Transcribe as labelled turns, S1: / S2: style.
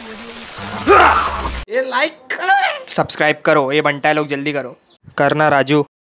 S1: ये लाइक करो, सब्सक्राइब करो, ये बनता है लोग, जल्दी करो, करना राजू।